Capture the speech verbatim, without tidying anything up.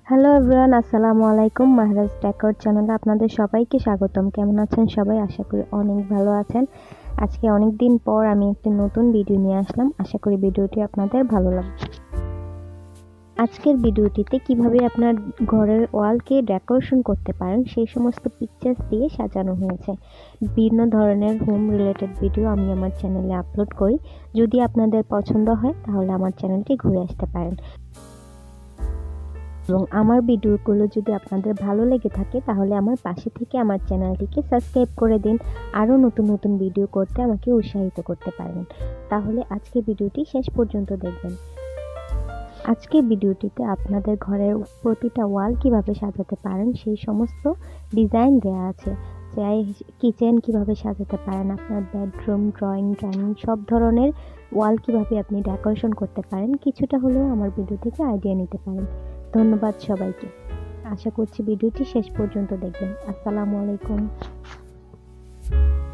Hello everyone, আসসালামু আলাইকুম। মাহরাজ decor চ্যানেলে আপনাদের সবাইকে স্বাগতম। কেমন আছেন সবাই? আশা করি অনেক ভালো আছেন। আজকে অনেক দিন পর আমি একটি নতুন ভিডিও নিয়ে আসলাম। আশা করি ভিডিওটি আপনাদের ভালো লাগবে। আজকের ভিডিওটিতে কিভাবে আপনার ঘরের ওয়ালকে ডেকোরেশন করতে পারেন সেই সমস্ত পিকচার্স দিয়ে সাজানো হয়েছে। বিভিন্ন ধরনের হোম রিলেটেড ভিডিও আমি আমার চ্যানেলে আপলোড করি। যদি আপনাদের পছন্দ হয় তাহলে আমার চ্যানেলটি ঘুরে আসতে পারেন। এবং আমার ভিডিওগুলো যদি আপনাদের ভালো লেগে থাকে তাহলে আমার পাশে থেকে আমার চ্যানেলটিকে সাবস্ক্রাইব করে দিন। আরও নতুন নতুন ভিডিও করতে আমাকে উৎসাহিত করতে পারেন। তাহলে আজকে ভিডিওটি শেষ পর্যন্ত দেখবেন। আজকে ভিডিওটিতে আপনাদের ঘরের প্রতিটা ওয়াল কিভাবে সাজাতে পারেন সেই সমস্ত ডিজাইন দেওয়া আছে। চাই কিচেন কিভাবে সাজাতে পারেন, আপনার বেডরুম, ড্রয়িং, ডাইনিং সব ধরনের ওয়াল কিভাবে আপনি ডেকোরেশন করতে পারেন, কিছুটা হলেও আমার ভিডিও থেকে আইডিয়া নিতে পারেন। ধন্যবাদ সবাইকে। আশা করছি ভিডিওটি শেষ পর্যন্ত দেখবেন। আসসালামু আলাইকুম।